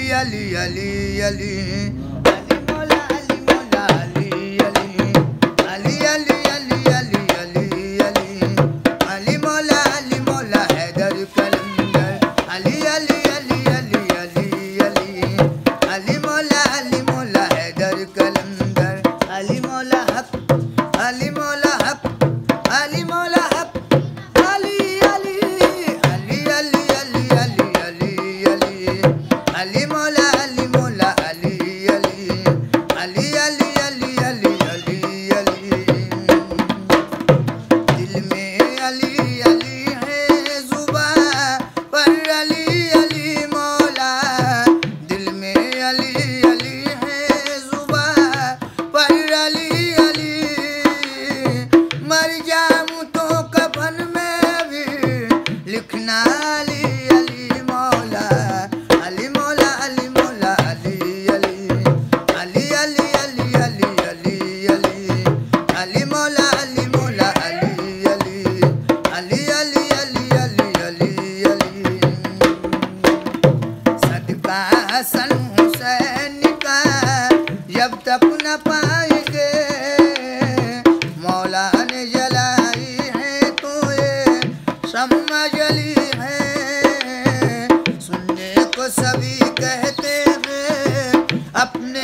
अली अली अली अली मौला अली मौला अली अली अली अली अली अली अली अली अली मौला हैदर कलंदर अली अली अली अली अली अली अली मौला हैदर कलंदर अली मौला हक अली मौला हक अली मौला हक अली अली अली अली अली अली अली अली अली मौला अली अली अली अली अली अली अली अली अली दिल में अली अली है जुबां पर अली अली मौला दिल में अली अली है जुबां पर अली अली मर जाऊं तो कफन में भी लिखना अली अली मौला अली मौला अली मौला अली अली अली अली अली अली अली अली अली मौला अली अली अली अली अली अली अली अली अली सदका हसन हुसैन का जब तक न पाएंगे मौला ने जलाई है तो ये समझ ली है सुनने को सभी कहते हैं अपने